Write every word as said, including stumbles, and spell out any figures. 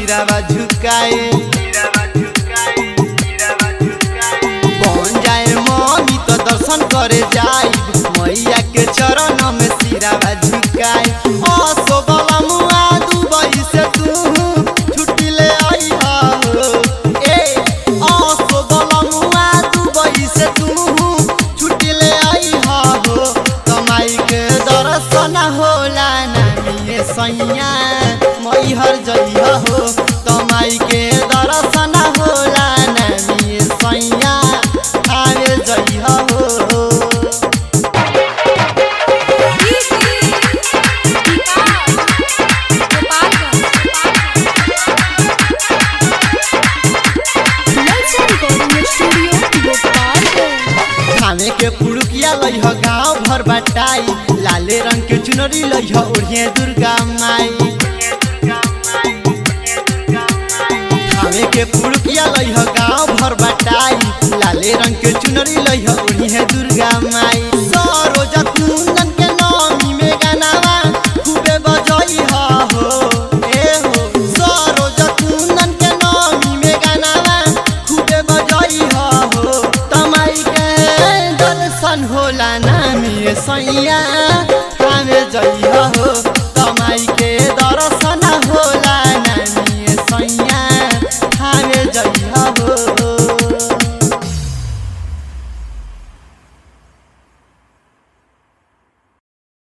सिरावा झुकाए बन जाए मम्मी तो दर्शन करे जाई मैया के चरण में सिरावा झुकाए असो बलमुआ दुबई से तू छुट्टी ले आई हो ए असो बलमुआ दुबई से तू छुट्टी ले आई हो कमाई के दर्शन होला नानी सैया मैहर जइहा हो कमाई के दर्शन होला नानी सैया आवे जइहा हो खाने के पुरुकिया लइह गाँव भर बटाई लाले रंग के चुनरी लइह ओढ़िए दुर्गा माई खाने के पुरुकिया लइह गाँव भर बटाई लाले रंग के चुनरी लइह ओढ़िए दुर्गा माई।